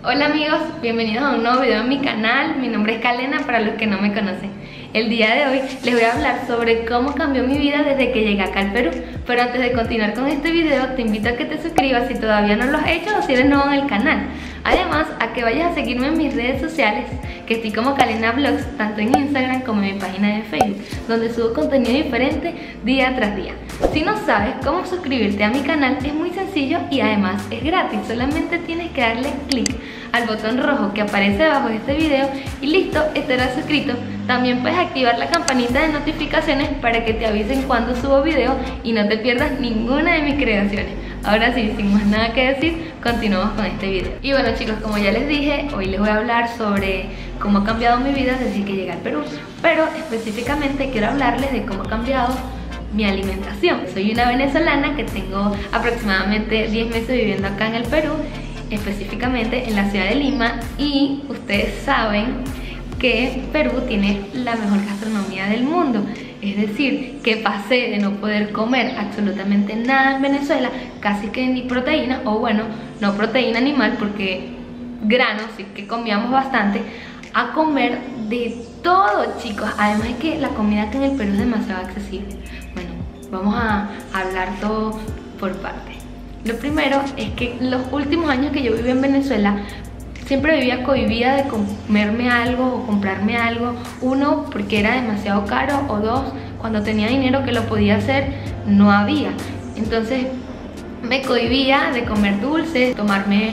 Hola amigos, bienvenidos a un nuevo video en mi canal. Mi nombre es Kalena para los que no me conocen. El día de hoy les voy a hablar sobre cómo cambió mi vida desde que llegué acá al Perú. Pero antes de continuar con este video, te invito a que te suscribas si todavía no lo has hecho o si eres nuevo en el canal. Además, a que vayas a seguirme en mis redes sociales, que estoy como Kalena Vlogs, tanto en Instagram como en mi página de Facebook, donde subo contenido diferente día tras día. Si no sabes cómo suscribirte a mi canal, es muy sencillo y además es gratis. Solamente tienes que darle clic al botón rojo que aparece abajo de este video y listo, estarás suscrito. También puedes activar la campanita de notificaciones para que te avisen cuando subo video y no te pierdas ninguna de mis creaciones. Ahora sí, sin más nada que decir, continuamos con este video. Y bueno chicos, como ya les dije, hoy les voy a hablar sobre cómo ha cambiado mi vida desde que llegué al Perú. Pero específicamente quiero hablarles de cómo ha cambiado mi alimentación. Soy una venezolana que tengo aproximadamente 10 meses viviendo acá en el Perú, específicamente en la ciudad de Lima, y ustedes saben que Perú tiene la mejor gastronomía del mundo. Es decir, que pasé de no poder comer absolutamente nada en Venezuela, casi que ni proteína, o bueno, no proteína animal porque granos sí que comíamos bastante, a comer de todo, chicos. Además es que la comida acá en el Perú es demasiado accesible. Bueno, vamos a hablar todo por partes. Lo primero es que los últimos años que yo viví en Venezuela siempre vivía cohibida de comerme algo o comprarme algo. Uno, porque era demasiado caro, o dos, cuando tenía dinero que lo podía hacer, no había. Entonces me cohibía de comer dulces, tomarme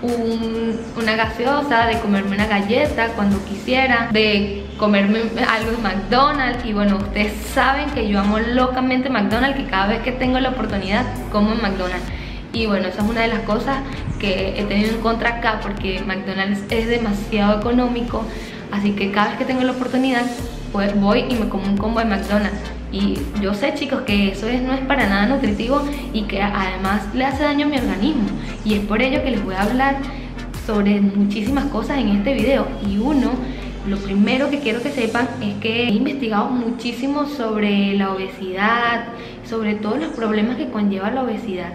una gaseosa, de comerme una galleta cuando quisiera, de comerme algo de McDonald's. Y bueno, ustedes saben que yo amo locamente McDonald's, que cada vez que tengo la oportunidad como en McDonald's. Y bueno, esa es una de las cosas que he tenido en contra acá, porque McDonald's es demasiado económico. Así que cada vez que tengo la oportunidad, pues voy y me como un combo de McDonald's. Y yo sé, chicos, que eso no es para nada nutritivo y que además le hace daño a mi organismo. Y es por ello que les voy a hablar sobre muchísimas cosas en este video. Y lo primero que quiero que sepan es que he investigado muchísimo sobre la obesidad, sobre todos los problemas que conlleva la obesidad.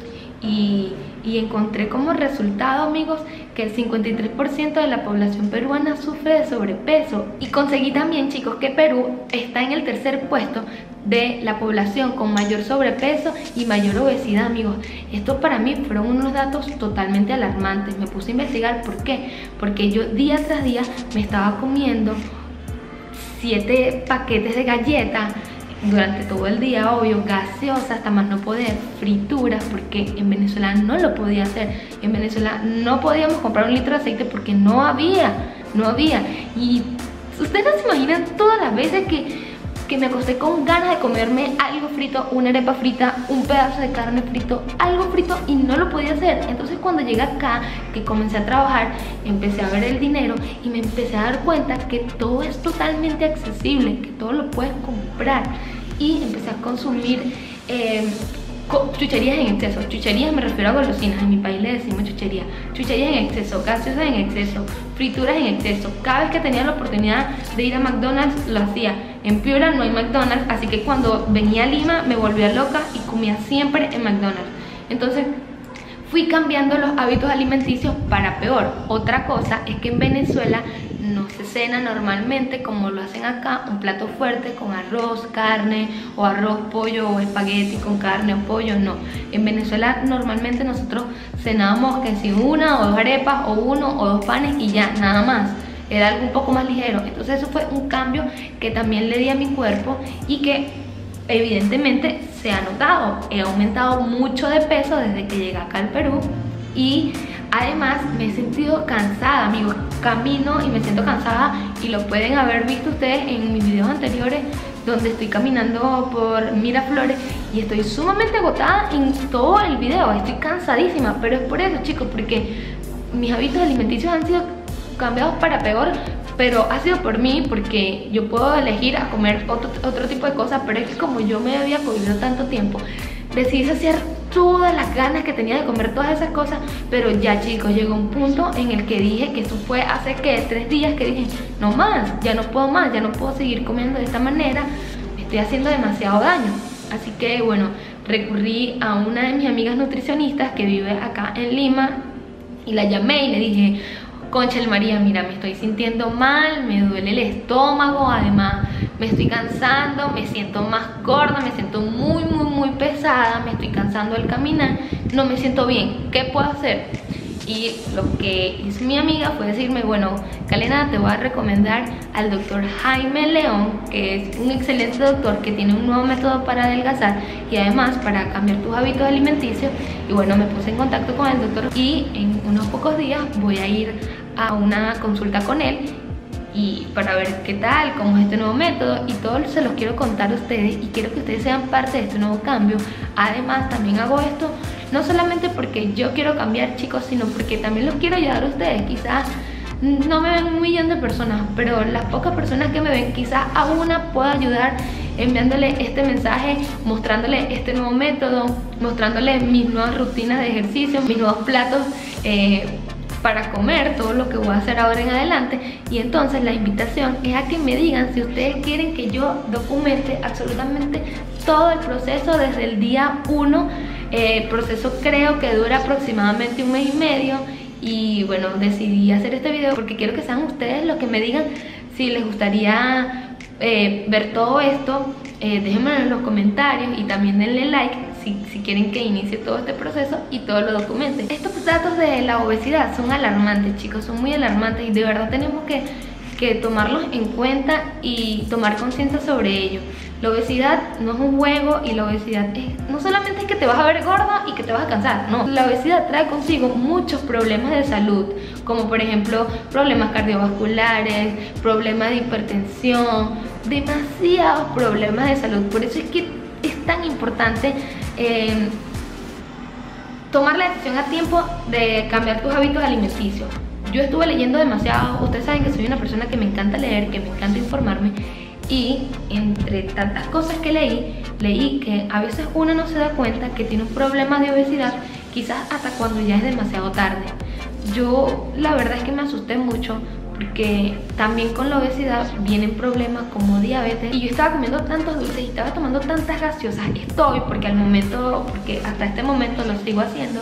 Y encontré como resultado, amigos, que el 53% de la población peruana sufre de sobrepeso. Y conseguí también, chicos, que Perú está en el tercer puesto de la población con mayor sobrepeso y mayor obesidad, amigos. Esto para mí fueron unos datos totalmente alarmantes. Me puse a investigar por qué. Porque yo día tras día me estaba comiendo 7 paquetes de galletas durante todo el día, obvio, gaseosas hasta más no poder, frituras, porque en Venezuela no lo podía hacer. En Venezuela no podíamos comprar 1 litro de aceite porque no había. Y ustedes no se imaginan todas las veces que me acosté con ganas de comerme algo frito, una arepa frita, un pedazo de carne frito, algo frito, y no lo podía hacer. Entonces cuando llegué acá, que comencé a trabajar, empecé a ver el dinero y me empecé a dar cuenta que todo es totalmente accesible, que todo lo puedes comprar. Y empecé a consumir chucherías en exceso. Chucherías me refiero a golosinas, en mi país le decimos chucherías. Chucherías en exceso, gaseosas en exceso, frituras en exceso. Cada vez que tenía la oportunidad de ir a McDonald's lo hacía. En Piura no hay McDonald's, así que cuando venía a Lima me volvía loca y comía siempre en McDonald's. Entonces fui cambiando los hábitos alimenticios para peor. Otra cosa es que en Venezuela no se cena normalmente como lo hacen acá, un plato fuerte con arroz, carne, o arroz, pollo, o espagueti con carne o pollo. No, en Venezuela normalmente nosotros cenábamos que si 1 o 2 arepas, o 1 o 2 panes y ya, nada más. Era algo un poco más ligero. Entonces eso fue un cambio que también le di a mi cuerpo y que evidentemente se ha notado. He aumentado mucho de peso desde que llegué acá al Perú. Y además me he sentido cansada, amigos. Camino y me siento cansada, y lo pueden haber visto ustedes en mis videos anteriores, donde estoy caminando por Miraflores y estoy sumamente agotada en todo el video. Estoy cansadísima, pero es por eso, chicos, porque mis hábitos alimenticios han sido cambiados para peor. Pero ha sido por mí, porque yo puedo elegir a comer otro tipo de cosas, pero es que como yo me había comido tanto tiempo, decidí saciar todas las ganas que tenía de comer todas esas cosas. Pero ya, chicos, llegó un punto en el que dije, que eso fue hace que 3 días, que dije, no más, ya no puedo más, ya no puedo seguir comiendo de esta manera, me estoy haciendo demasiado daño. Así que bueno, recurrí a una de mis amigas nutricionistas que vive acá en Lima, y la llamé y le dije: Conchel María, mira, me estoy sintiendo mal, me duele el estómago, además me estoy cansando, me siento más gorda, me siento muy pesada, me estoy cansando al caminar, no me siento bien, ¿qué puedo hacer? Y lo que hizo mi amiga fue decirme: bueno, Kalena, te voy a recomendar al doctor Jaime León, que es un excelente doctor que tiene un nuevo método para adelgazar y además para cambiar tus hábitos alimenticios. Y bueno, me puse en contacto con el doctor y en unos pocos días voy a ir a una consulta con él y para ver qué tal, cómo es este nuevo método, y todo se los quiero contar a ustedes y quiero que ustedes sean parte de este nuevo cambio. Además, también hago esto no solamente porque yo quiero cambiar, chicos, sino porque también los quiero ayudar a ustedes. Quizás no me ven 1 millón de personas, pero las pocas personas que me ven, quizás a una pueda ayudar enviándole este mensaje, mostrándole este nuevo método, mostrándole mis nuevas rutinas de ejercicio, mis nuevos platos para comer, todo lo que voy a hacer ahora en adelante. Y entonces la invitación es a que me digan si ustedes quieren que yo documente absolutamente todo el proceso desde el día 1. El proceso creo que dura aproximadamente 1 mes y medio. Y bueno, decidí hacer este video porque quiero que sean ustedes los que me digan si les gustaría ver todo esto. Déjenmelo en los comentarios y también denle like si quieren que inicie todo este proceso y todo lo documente. Estos datos de la obesidad son alarmantes, chicos, son muy alarmantes y de verdad tenemos que tomarlos en cuenta y tomar conciencia sobre ello. La obesidad no es un juego y la obesidad no solamente es que te vas a ver gorda y que te vas a cansar, no. La obesidad trae consigo muchos problemas de salud, como por ejemplo problemas cardiovasculares, problemas de hipertensión, demasiados problemas de salud. Por eso es que es tan importante tomar la decisión a tiempo de cambiar tus hábitos alimenticios. Yo estuve leyendo demasiado, ustedes saben que soy una persona que me encanta leer, que me encanta informarme, y entre tantas cosas que leí que a veces uno no se da cuenta que tiene un problema de obesidad, quizás hasta cuando ya es demasiado tarde. Yo la verdad es que me asusté mucho porque también con la obesidad vienen problemas como diabetes, y yo estaba comiendo tantos dulces y estaba tomando tantas gaseosas, porque hasta este momento lo sigo haciendo,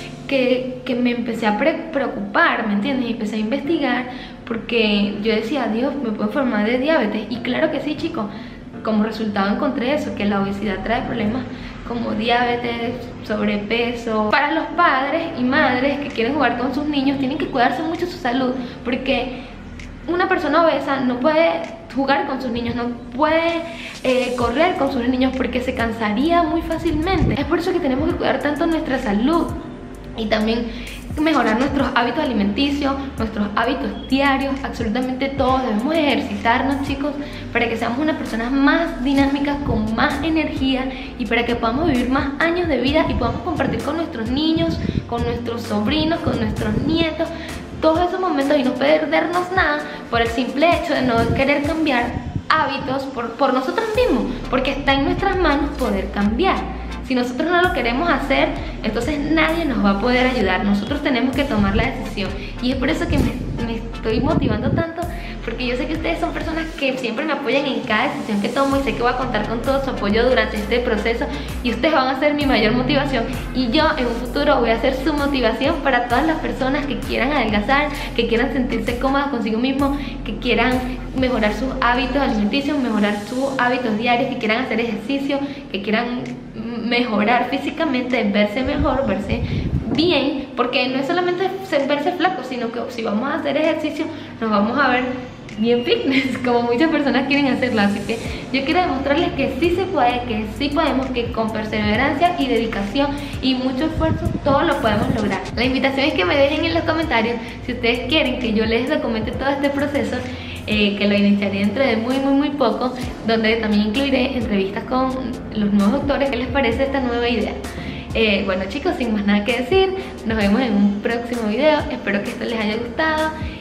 que me empecé a preocupar, ¿me entiendes? Y empecé a investigar porque yo decía: Dios, me puedo enfermar de diabetes. Y claro que sí, chicos, como resultado encontré eso, que la obesidad trae problemas como diabetes, sobrepeso. Para los padres y madres que quieren jugar con sus niños, tienen que cuidarse mucho su salud, porque una persona obesa no puede jugar con sus niños, no puede correr con sus niños porque se cansaría muy fácilmente. Es por eso que tenemos que cuidar tanto nuestra salud y también mejorar nuestros hábitos alimenticios, nuestros hábitos diarios, absolutamente todos. Debemos ejercitarnos, chicos, para que seamos unas personas más dinámicas, con más energía, y para que podamos vivir más años de vida y podamos compartir con nuestros niños, con nuestros sobrinos, con nuestros nietos, todos esos momentos, y no perdernos nada por el simple hecho de no querer cambiar hábitos por nosotros mismos, porque está en nuestras manos poder cambiar. Si nosotros no lo queremos hacer, entonces nadie nos va a poder ayudar. Nosotros tenemos que tomar la decisión. Y es por eso que me estoy motivando tanto, porque yo sé que ustedes son personas que siempre me apoyan en cada decisión que tomo, y sé que voy a contar con todo su apoyo durante este proceso, y ustedes van a ser mi mayor motivación, y yo en un futuro voy a ser su motivación para todas las personas que quieran adelgazar, que quieran sentirse cómodas consigo mismos, que quieran mejorar sus hábitos alimenticios, mejorar sus hábitos diarios, que quieran hacer ejercicio, que quieran mejorar físicamente, verse mejor, verse bien, porque no es solamente verse flaco, sino que si vamos a hacer ejercicio nos vamos a ver bien fitness, como muchas personas quieren hacerlo. Así que yo quiero demostrarles que sí se puede, que sí podemos, que con perseverancia y dedicación y mucho esfuerzo todo lo podemos lograr. La invitación es que me dejen en los comentarios si ustedes quieren que yo les documente todo este proceso, que lo iniciaré dentro de muy poco, donde también incluiré entrevistas con los nuevos doctores. ¿Qué les parece esta nueva idea? Bueno, chicos, sin más nada que decir, nos vemos en un próximo video. Espero que esto les haya gustado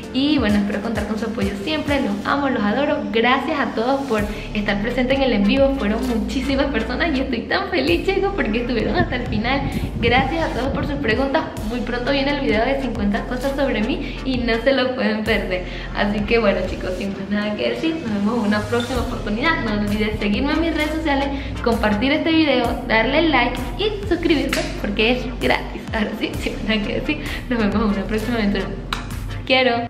Y bueno, espero contar con su apoyo siempre. Los amo, los adoro. Gracias a todos por estar presentes en el en vivo. Fueron muchísimas personas y estoy tan feliz, chicos, porque estuvieron hasta el final. Gracias a todos por sus preguntas. Muy pronto viene el video de 50 cosas sobre mí y no se lo pueden perder. Así que bueno, chicos, sin más nada que decir, nos vemos en una próxima oportunidad. No olvides seguirme en mis redes sociales, compartir este video, darle like y suscribirte porque es gratis. Ahora sí, sin más nada que decir, nos vemos en una próxima aventura. Quiero.